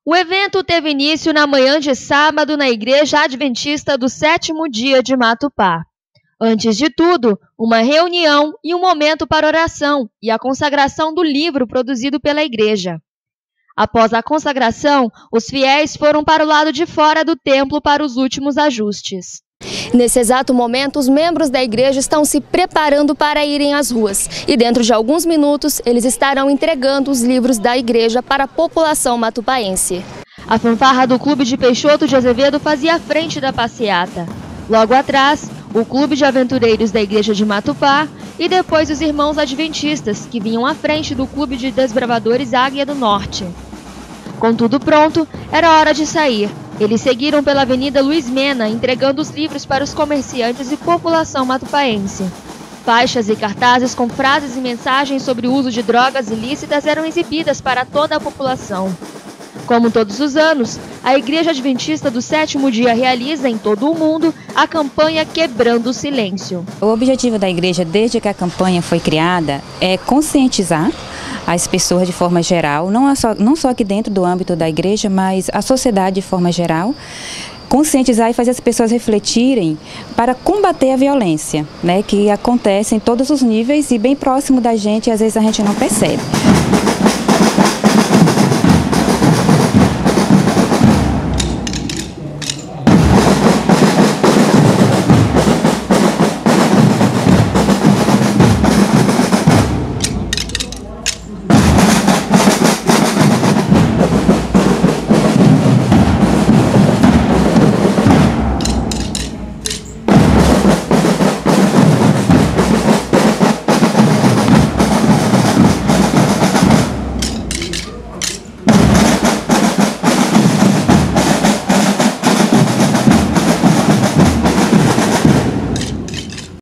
O evento teve início na manhã de sábado na Igreja Adventista do 7º Dia de Matupá. Antes de tudo, uma reunião e um momento para oração e a consagração do livro produzido pela igreja. Após a consagração, os fiéis foram para o lado de fora do templo para os últimos ajustes. Nesse exato momento, os membros da igreja estão se preparando para irem às ruas e dentro de alguns minutos eles estarão entregando os livros da igreja para a população matupaense. A fanfarra do Clube de Peixoto de Azevedo fazia a frente da passeata. Logo atrás, o Clube de Aventureiros da Igreja de Matupá e depois os Irmãos Adventistas, que vinham à frente do Clube de Desbravadores Águia do Norte. Com tudo pronto, era hora de sair. Eles seguiram pela Avenida Luiz Mena, entregando os livros para os comerciantes e população matupaense. Faixas e cartazes com frases e mensagens sobre o uso de drogas ilícitas eram exibidas para toda a população. Como todos os anos, a Igreja Adventista do 7º Dia realiza em todo o mundo a campanha Quebrando o Silêncio. O objetivo da igreja, desde que a campanha foi criada, é conscientizar as pessoas de forma geral, não só aqui dentro do âmbito da igreja, mas a sociedade de forma geral, conscientizar e fazer as pessoas refletirem para combater a violência, né, que acontece em todos os níveis e bem próximo da gente, e às vezes a gente não percebe.